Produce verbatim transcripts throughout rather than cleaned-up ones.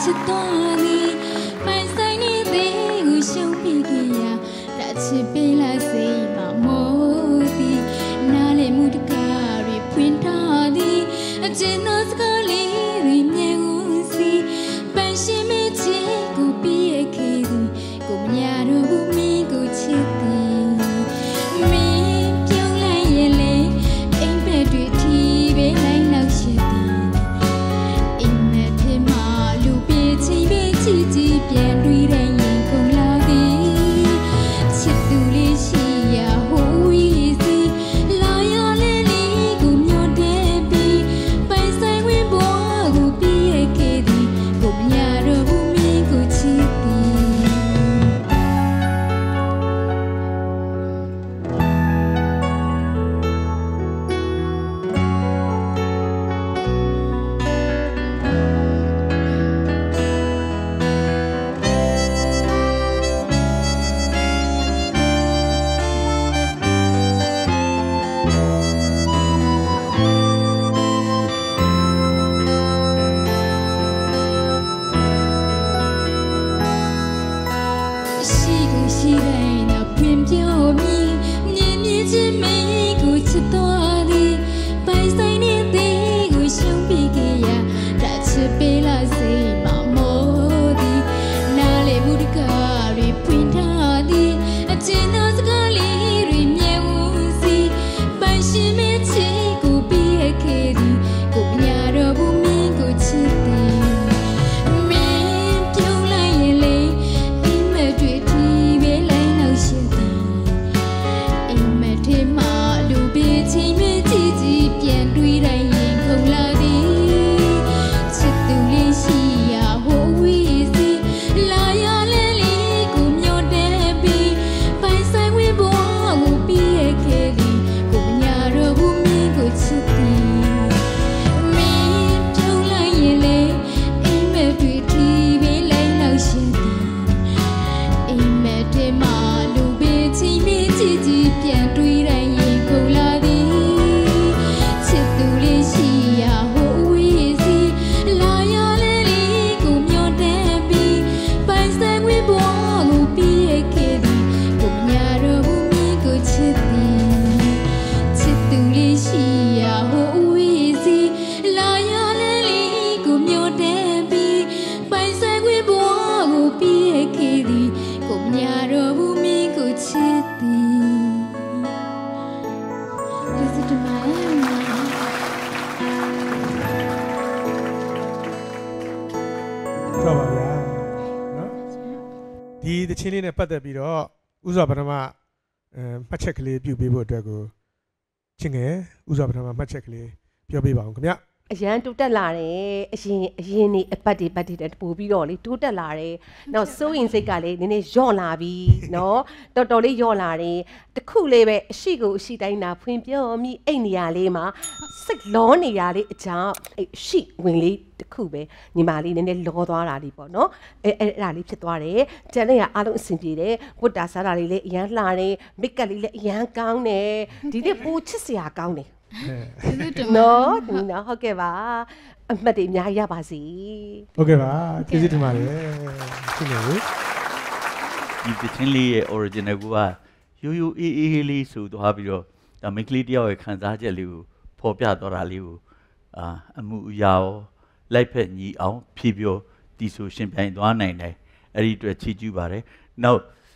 ချစ်တော်သည်ပိုင်ဆိုင်နေတဲ့ကိုရှုံးပြီးကြရတာချစ်ပေးလာစေမှာမို့သည်နားလေမှုတကားတွေဖွင့်ထားသည်အကျဉ်းသောစကားလေးတွေမြဲဦးစီပန်းရှင်မချစ်ကိုပြည့်ခဲ့သည်ကိုမရတော့ဘူးမင်းကိုချစ်သည်မင်းပြုံးလိုက်ရင်လေအိမ်ဘက်တွေထီပေးလိုက်နောက်ရှိသည်အိမ်မက်ဖြစ်မှလူပြေးချင်းပြေးချစ်ကြည့်ပြန်တွေ့တဲ့ရင်ကုန်လာသည်ချစ်သူလေးရှိရာဟိုဝီစီလာရလေလေးကိုမျောတဲ့ပြီးပိုင်ဆိုင်ဝင်ဘွားကိုပြည့်ခဲ့သည်ကိုမရတော့ဘူးမင်းကိုချစ်သည်ရှိကိုရှိတိုင်းတော့ဖွင့်ပြောမိမြင်မြင်ချင်းမင်းကိုချစ်တော်သည်ပိုင်ဆိုင်နေတဲ့ကိုရှုံးပြီးကြရတာချစ်ပေးလာစေမှာမို့သည်နားလေမှုတကားတွေဖွင့်ထားသည်အကျဉ်းသောစကားလေးတွေမြဲဦးစီပိုင်ရှင်မချစ်ကိုပြည့်ခဲ့သည်ကိုမရတော့ဘူးမင်းကိုချစ်သည်မင်းပြုံးလိုက်ရင်လေအိမ်မက်တွေထီပေးလိုက်နောက်ရှိသည်အိမ်မက်ထဲမှာလူပြေးချင်းပြေးကြည့်ကြည့်ပြန်တွေ့တိုင်းရင်ကုန်လာသည်ချစ်သူလေးရှိရာဟိုဝီစီလာရလေလေးကိုမျောတဲ့ပြီးပိုင်ဆိုင်ဝင်ဘွားကိုပြည့်ခဲ့သည်ကိုမညာတော့ဘူးမင်းကိုချစ်သည်မင်းပြုံးလိုက်ရင်လေအိမ်မက်တွေထီပေးလိုက်နောက်ရှိသည်အိမ်မက်ထဲမှာလူပြေးချင်းပြေးကြည့်ကြည့်ပြန်တွေ့တိုင်းရင်ကုန်လာသည်ချစ်သူလေးရှိရာဟိုဝီစီလာရလေလေးကိုမျောတဲ့ပြီးပိုင်ဆိုင်ဝင်ဘွားကိုပြည့်ခဲ့သည်ကိုမညာတော့ဘူးမင်းကိုချစ်သည်ချစ်သူလေးရှိရာဟိုဝီစီလာရလေလေးကိုမျောတဲ့ပြီးပိုင်ဆိုင်ဝင်ဘွားကိုပြည့်ခဲ့သည်ကိုမညာတော့ဘူးမင်းကိုချစ်သည်ကျေးဇူးတင်ပါတယ်ကြောက်ပါဗျာနော်ဒီတချင်းလေးနဲ့ပတ်သက်ပြီးတော့ဥစွာပထမအဲမှတ်ချက်ကလေးပြုပေးဖို့အတွက်ကိုချင်းငယ်ဥစွာပထမမှတ်ချက်ကလေးပြောပေးပါအောင်ခင်ဗျအရန်တိုးတက်လာတယ်အရင်အရင်နေအပတ်တွေပတ်တွေတပို့ပြီးတော့လေတိုးတက်လာတယ်နောက်စိုးရင်စိတ်ကလည်းနည်းနည်းညော့လာပြီနော်တော်တော်လေးညော့လာတယ်တခုလေးပဲအရှိကိုအရှိတိုင်းနာဖွင့်ပြောမိအိတ်နေရလေးမှာစိတ်လောနေရလေးအကြောင်းအဲ့အရှိဝင်လေးတခုပဲညီမလေးနည်းနည်းလောသွားတာလေးပေါ့နော်အဲအဲ့ဒါလေးဖြစ်သွားတယ်ကျန်တဲ့ကအားလုံးအဆင်ပြေတယ်ဝတ်တာစားတာလေးလည်းအရန်လှတယ်မိတ်ကပ်လေးလည်းအရန်ကောင်းတယ်ဒီနေ့ပိုချစ်စရာကောင်းတယ်နော်နော်ဟုတ်ကဲ့ပါအမှတ်တွေအများကြီးရပါစေဟုတ်ကဲ့ပါကျေးဇူးတင်ပါတယ်ရှင်လေဒီတချင်းလေးရဲ့ original ကရိုးရိုးအေးအေးလေးဆိုသွားပြီးတော့ဒါမိန်းကလေးတယောက်ရဲ့ခံစားချက်လေးကိုဖော်ပြသွားတာလေးကိုအာအမှုအရာရောလိုက်ဖက်ညီအောင်ဖြည့်ပြောတီဆိုရှင်ပြိုင်သွားနိုင်တယ်အဲ့ဒီအတွက်ချီးကျူးပါတယ်နောက်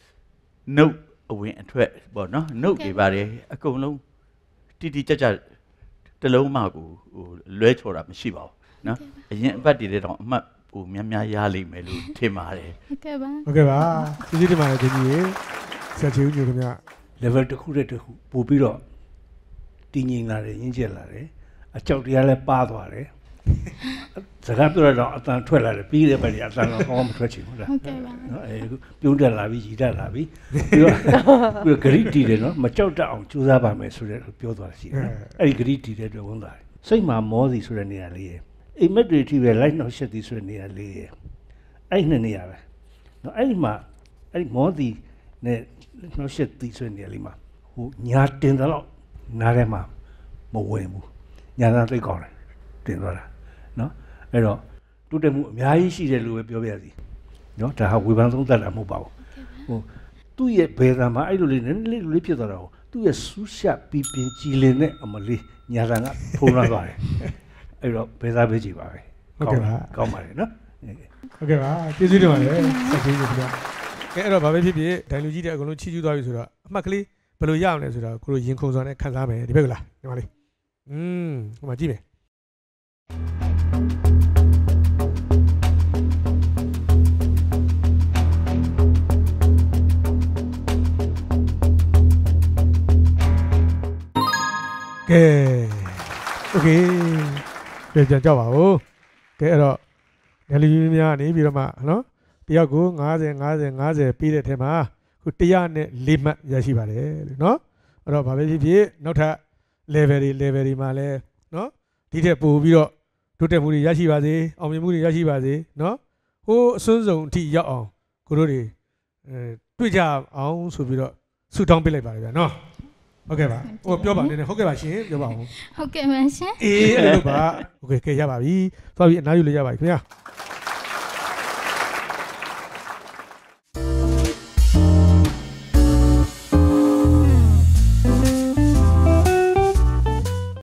note အဝင်အထွက်ပေါ့နော် note တွေပါတယ်အကုန်လုံးတိတိကျကျတလုံးမှကိုဟိုလွဲချော်တာမရှိပါဘူးနော်အရင်အပတ်တည်းတော့အမှတ်ဟိုများများရလိမ့်မယ်လို့ထင်ပါတယ်ဟုတ်ကဲ့ပါဟုတ်ကဲ့ပါကျေးဇူးတင်ပါတယ်ဒီကြီးဆက်ချေဦးညိုခင်ဗျ level တစ်ခုတစ်ခုပို့ပြီးတော့တည်ငြိမ်လာတယ်ရင်းကျက်လာတယ်အကြောက်တရားလည်းပါသွားတယ်စကားပြောတော့အတန်ထွက်လာတယ်ပြီးတဲ့ဘက်ကြီးအတန်တော့ကောင်းမထွက်ချင်ဘူးလားဟုတ်ကဲ့ပါနော်အဲပြုံးတက်လာပြီးရည်တက်လာပြီးပြီးတော့ပြီးတော့ဂရိတီတယ်နော်မကြောက်တတ်အောင်ကြိုးစားပါမယ်ဆိုတဲ့ပြောသွားတာရှိတယ်အဲ့ဒီဂရိတီတဲ့အတွက်ဝန်သားတယ်စိတ်မှာမောစီဆိုတဲ့နေရာလေးရယ်အိမ်မက်တွေထိပဲလိုက်နှောက်ရှက်သည်ဆိုတဲ့နေရာလေးရယ်အဲ့နှစ်နေရာပဲနော်အဲ့ဒီမှာအဲ့ဒီမောစီနဲ့နှောက်ရှက်သည်ဆိုတဲ့နေရာလေးမှာဟိုညာတင်တော့နားထဲမှာမဝင်ဘူးညာသားသိကောင်းတယ်တင်သွားတာနော်အဲ့တော့တိုးတက်မှုအများကြီးရှိတယ်လို့ပဲပြောပြရစီနော်ဒါဟာဝေဖန်သုံးသပ်တာမဟုတ်ပါဘူးဟိုသူ့ရဲ့ဘယ်သာမှာအဲ့လိုလေးနည်းနည်းလေးဖြစ်သွားတာကိုသူ့ရဲ့ဆူးရှပီပင်ကြည်လင်တဲ့အမလေးညာတန်ကဖုံးလာသွားတယ်အဲ့တော့ဘယ်သာပဲကြည်ပါပဲဟုတ်ကဲ့ပါကောင်းပါတယ်နော်ဟုတ်ကဲ့ပါကျေးဇူးတင်ပါတယ်ဆက်ပြီးကြည့်ပါကဲအဲ့တော့ဘာပဲဖြစ်ဖြစ်ဒိုင်လူကြီးတဲ့အကုန်လုံးချီးကျူးသွားပြီဆိုတော့အမှတ်ကလေးဘယ်လိုရအောင်လဲဆိုတော့ကိုလိုရင်ခုန်စွာနဲ့ခံစားမယ်ဒီဘက်ကလားဒီမှာလေးอืมဟိုမှာကြည့်မယ်ကဲโอเคပြန်ကြောက်ပါဦးကဲအဲ့တော့နယ်လီများနေပြီးတော့မှနော်တယောက်ကို50 50 50ပေးတဲ့အထက်မှာခုတစ်ရာနဲ့လေးမှတ်ရရှိပါတယ်လို့နော်အဲ့တော့ဘာပဲဖြစ်ဖြစ်နောက်ထပ် level တွေ level တွေမှာလဲနော်ဒီထက်ပိုပြီးတော့တိုးတက်မှုတွေရရှိပါစေအောင်မြင်မှုတွေရရှိပါစေနော်ဟိုးအစွန်းဆုံးအထိရောက်အောင်ကိုတို့တွေအဲတွေ့ကြအောင်ဆိုပြီးတော့ဆုတောင်းပေးလိုက်ပါလေဗျာနော်ဟုတ်ကဲ့ပါဟိုပြောပါနေတယ်ဟုတ်ကဲ့ပါရှင်ပြောပါဦးဟုတ်ကဲ့ပါရှင်အေးအဲ့လိုပါโอเคကဲရပါပြီသွားပြီးအနားယူလို့ရပါပြီခင်ဗျာ